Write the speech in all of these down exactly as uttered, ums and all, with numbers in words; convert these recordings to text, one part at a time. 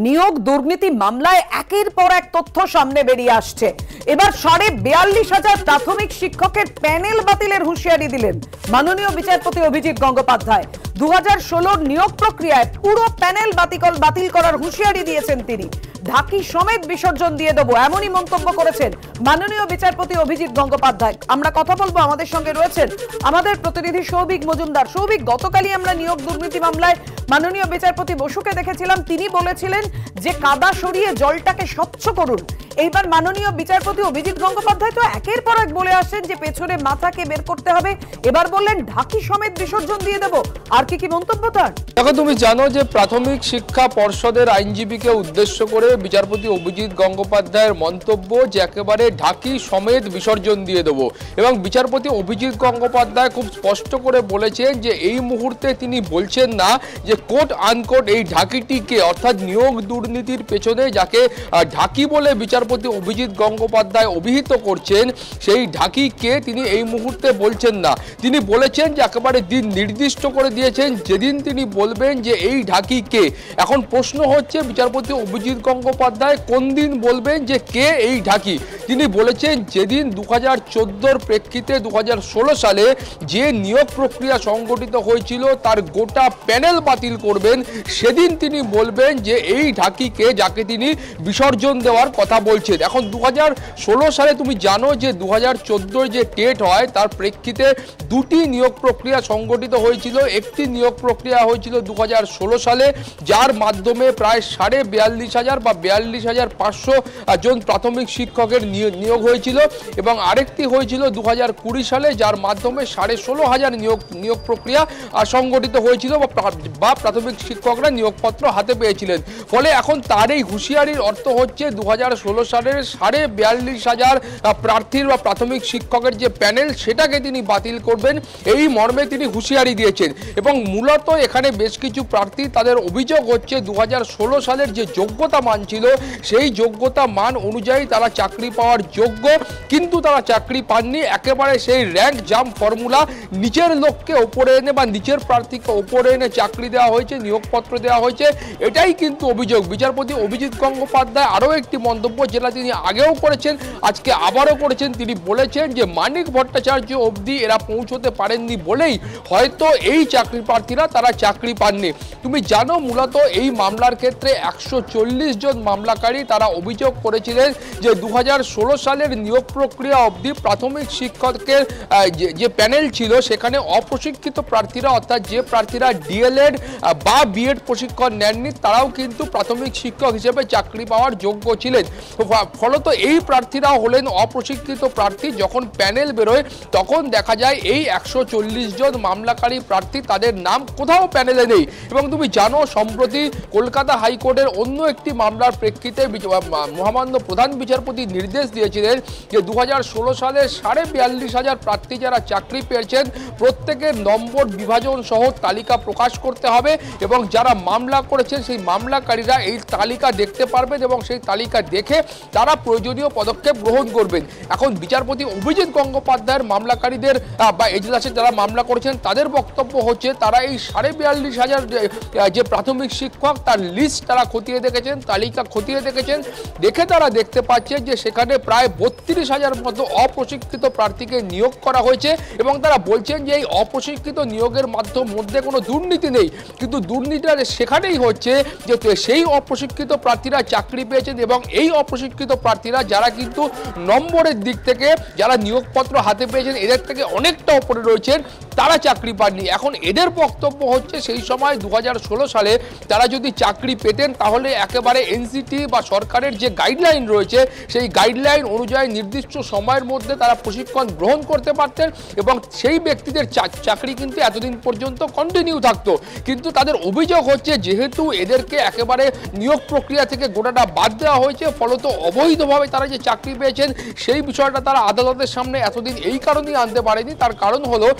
নিয়োগ দুর্নীতি মামলায় একের পর এক তথ্য সামনে বেরিয়ে আসছে। এবার সাড়ে বিয়াল্লিশ হাজার প্রাথমিক শিক্ষকের প্যানেল বাতিলের হুঁশিয়ারি দিলেন মাননীয় বিচারপতি অভিজিৎ গঙ্গোপাধ্যায়। দু হাজার ষোলোর নিয়োগ প্রক্রিয়ায় পুরো প্যানেল বাতিল বাতিল করার হুঁশিয়ারি দিয়েছেন তিনি। ঢাকি সমেত বিসর্জন দিয়ে দেবো এমনই মন্তব্য করেছেন মাননীয় বিচারপতি অভিজিৎ গঙ্গোপাধ্যায়। আমরা কথা বলবো, আমাদের সঙ্গে রয়েছেন আমাদের প্রতিনিধি সৌভিক মজুমদার। সৌভিক, গতকালই আমরা নিয়োগ দুর্নীতি মামলায় মাননীয় বিচারপতি বসুকে দেখেছিলাম, তিনি বলেছিলেন যে কাদা সরিয়ে জলটাকে স্বচ্ছ করুন। এইবার মাননীয় বিচারপতি অভিজিৎ গঙ্গোপাধ্যায় তো একের পর এক বলে আসেন যে পেছনে মাথাকে বের করতে হবে, এবার বললেন ঢাকি সমেত বিসর্জন দিয়ে দেবো। আর কি কি মন্তব্য তার? দেখো, তুমি জানো যে প্রাথমিক শিক্ষা পর্ষদের আইনজীবীকে উদ্দেশ্য করে বিচারপতি অভিজিৎ গঙ্গোপাধ্যায়ের মন্তব্য যে একেবারে ঢাকি সমেত বিসর্জন দিয়ে দেবো, এবং বিচারপতি অভিজিৎ গঙ্গোপাধ্যায় খুব স্পষ্ট করে বলেছেন যে এই মুহূর্তে তিনি বলছেন না যে কোট আনকোট এই ঢাকিটিকে, অর্থাৎ নিয়োগ দুর্নীতির পেছনে যাকে ঢাকি বলে বিচারপতি অভিজিৎ গঙ্গোপাধ্যায় অভিহিত করছেন সেই ঢাকিকে তিনি এই মুহূর্তে বলছেন না। তিনি বলেছেন যে একেবারে দিন নির্দিষ্ট করে দিয়েছেন যেদিন তিনি বলবেন যে এই ঢাকি কে। এখন প্রশ্ন হচ্ছে বিচারপতি অভিজিৎ গঙ্গোপাধ্যায় কোন দিন বলবেন যে কে এই ঢাকি। তিনি বলেছেন যেদিন দু হাজার চোদ্দোর প্রেক্ষিতে দু হাজার ষোলো সালে যে নিয়োগ প্রক্রিয়া সংগঠিত হয়েছিল তার গোটা প্যানেল বাতিল করবেন, সেদিন তিনি বলবেন যে এই ঢাকিকে, যাকে তিনি বিসর্জন দেওয়ার কথা বলছেন। এখন দু হাজার ষোলো সালে তুমি জানো যে দু হাজার চোদ্দোর যে টেট হয় তার প্রেক্ষিতে দুটি নিয়োগ প্রক্রিয়া সংগঠিত হয়েছিল। একটি নিয়োগ প্রক্রিয়া হয়েছিল দু হাজার ষোলো সালে, যার মাধ্যমে প্রায় সাড়ে বিয়াল্লিশ হাজার বা বিয়াল্লিশ হাজার পাঁচশো জন প্রাথমিক শিক্ষকের নিয়োগ হয়েছিল, এবং আরেকটি হয়েছিল দু হাজার কুড়ি সালে, যার মাধ্যমে সাড়ে ষোলো হাজার নিয়োগ নিয়োগ প্রক্রিয়া সংগঠিত হয়েছিল বা প্রাথমিক শিক্ষকরা নিয়োগপত্র হাতে পেয়েছিলেন। ফলে এখন তার এই হুঁশিয়ারির অর্থ হচ্ছে দু হাজার ষোলো সালের সাড়ে বিয়াল্লিশ হাজার প্রার্থীর বা প্রাথমিক শিক্ষকের যে প্যানেল সেটাকে তিনি বাতিল করবেন, এই মর্মে তিনি হুঁশিয়ারি দিয়েছেন। এবং মূলত এখানে বেশ কিছু প্রার্থী, তাদের অভিযোগ হচ্ছে দু হাজার ষোলো সালের যে যোগ্যতা মান ছিল সেই যোগ্যতা মান অনুযায়ী তারা চাকরি পাওয়ার যোগ্য, কিন্তু তারা চাকরি পাননি। একেবারে সেই র্যাঙ্ক জাম্প ফর্মুলা, নিচের লোককে ওপরে এনে বা নিচের প্রার্থীকে ওপরে এনে চাকরি দেওয়া হয়েছে, নিয়োগপত্র দেওয়া হয়েছে, এটাই কিন্তু অভিযোগ। বিচারপতি অভিজিৎ গঙ্গোপাধ্যায় আরও একটি মন্তব্য, যেটা তিনি আগেও করেছেন, আজকে আবারও করেছেন। তিনি বলেছেন যে মানিক ভট্টাচার্য অবধি এরা পৌঁছতে পারেননি বলেই হয়তো এই চাকরি প্রার্থীরা তারা চাকরি পাননি। তুমি জানো মূলত এই মামলার ক্ষেত্রে একশো চল্লিশ জন মামলাকারী তারা অভিযোগ করেছিলেন যে দু হাজার ষোলো সালের নিয়োগ প্রক্রিয়া অবধি প্রাথমিক শিক্ষকের যে প্যানেল ছিল সেখানে অপ্রশিক্ষিত প্রার্থীরা, অর্থাৎ যে প্রার্থীরা ডিএলএড বা বিএড প্রশিক্ষণ নেননি, তারাও কিন্তু প্রাথমিক শিক্ষক হিসেবে চাকরি পাওয়ার যোগ্য ছিলেন। ফলত এই প্রার্থীরা হলেন অপ্রশিক্ষিত প্রার্থী। যখন প্যানেল বেরোয় তখন দেখা যায় এই একশো চল্লিশ জন মামলাকারী প্রার্থী, তাদের নাম কোথাও প্যানেলে নেই। এবং তুমি জানো সম্প্রতি কলকাতা হাইকোর্টের অন্য একটি মামলার প্রেক্ষিতে মহামান্য প্রধান বিচারপতি নির্দেশ দিয়েছিলেন যে দু হাজার ষোলো সালে সাড়ে বিয়াল্লিশ হাজার প্রার্থী যারা চাকরি পেয়েছেন প্রত্যেকের নম্বর বিভাজন সহ তালিকা প্রকাশ করতে হবে, এবং যারা মামলা করেছেন সেই মামলাকারীরা এই তালিকা দেখতে পারবেন এবং সেই তালিকা দেখে তারা প্রয়োজনীয় পদক্ষেপ গ্রহণ করবেন। এখন বিচারপতি অভিজিৎ গঙ্গোপাধ্যায়ের মামলাকারীদের বা এজলাসে যারা মামলা করেছেন তাদের বক্তব্য হচ্ছে তারা এই সাড়ে বিয়াল্লিশ হাজার যে প্রাথমিক শিক্ষক তার লিস্ট তারা খতিয়ে দেখেছেন, তালিকা খতিয়ে দেখেছেন, দেখে তারা দেখতে পাচ্ছেন যে সেখানে প্রায় বত্রিশ হাজার মতো অপ্রশিক্ষিত প্রার্থীকে নিয়োগ করা হয়েছে, এবং তারা বলছেন যে এই অপ্রশিক্ষিত নিয়োগের মাধ্যম মধ্যে কোনো দুর্নীতি নেই, কিন্তু দুর্নীতিটা সেখানেই হচ্ছে যে সেই অপ্রশিক্ষিত প্রার্থীরা চাকরি পেয়েছেন, এবং এই অপ্রশিক্ষিত প্রার্থীরা যারা কিন্তু নম্বরের দিক থেকে যারা নিয়োগপত্র হাতে পেয়েছেন এদের থেকে অনেকটা উপরে রয়েছেন, তারা চাকরি পাননি। এখন এদের বক্তব্য হচ্ছে সেই সময় দু হাজার ষোলো সালে তারা যদি চাকরি পেতেন তাহলে একেবারে এনসিটি বা সরকারের যে গাইডলাইন রয়েছে সেই গাইডলাইন অনুযায়ী নির্দিষ্ট সময়ের মধ্যে তারা প্রশিক্ষণ গ্রহণ করতে পারতেন, এবং সেই ব্যক্তিদের চাকরি কিন্তু এতদিন পর্যন্ত কন্টিনিউ থাকতো। কিন্তু তাদের অভিযোগ হচ্ছে যেহেতু এদেরকে একেবারে নিয়োগ প্রক্রিয়া থেকে গোটাটা বাদ দেওয়া হয়েছে, ফলত অবৈধভাবে তারা যে চাকরি পেয়েছেন সেই বিষয়টা তারা আদালতের সামনে এতদিন এই কারণেই আনতে পারেনি। তার কারণ হলো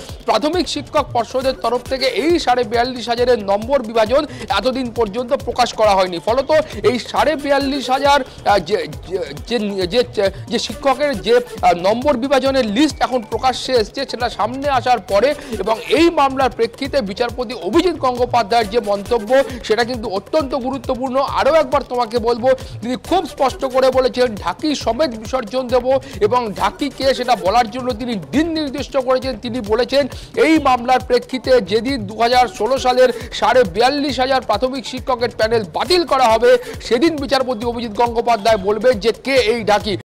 প্রাথমিক শিক্ষক পর্ষদের তরফ থেকে এই সাড়ে বিয়াল্লিশ হাজারের নম্বর বিভাজন এতদিন পর্যন্ত প্রকাশ করা হয়নি। ফলত এই সাড়ে বিয়াল্লিশ হাজার যে যে শিক্ষকের যে নম্বর বিভাজনের লিস্ট এখন প্রকাশ্যে এসছে সেটা সামনে আসার পরে এবং এই মামলার প্রেক্ষিতে বিচারপতি অভিজিৎ গঙ্গোপাধ্যায়ের যে মন্তব্য সেটা কিন্তু অত্যন্ত গুরুত্বপূর্ণ। আরও একবার তোমাকে বলবো, তিনি খুব স্পষ্ট করে বলেছেন ঢাকি সমেত বিসর্জন দেব এবং ঢাকিকে সেটা বলার জন্য তিনি দিন নির্দিষ্ট করেছেন। তিনি বলেছেন এই মামলার প্রেক্ষিতে যেদিন দু হাজার ষোলো সালের সাড়ে বিয়াল্লিশ হাজার প্রাথমিক শিক্ষকের প্যানেল বাতিল করা হবে সেদিন বিচারপতি অভিজিৎ গঙ্গোপাধ্যায় বলবেন যে কে এই ঢাকি।